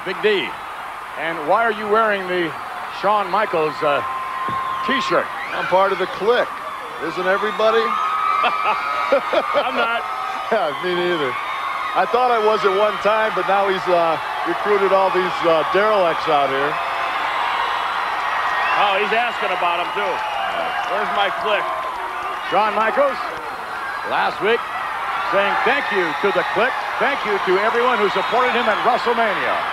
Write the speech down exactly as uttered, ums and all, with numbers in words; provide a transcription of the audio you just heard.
Big D. And why are you wearing the Shawn Michaels uh, T-shirt? I'm part of the Kliq. Isn't everybody? I'm not. Yeah, me neither. I thought I was at one time, but now he's uh, recruited all these uh, derelicts out here. Oh, he's asking about him, too. Where's my Kliq? Shawn Michaels, last week, saying thank you to the Kliq. Thank you to everyone who supported him at WrestleMania.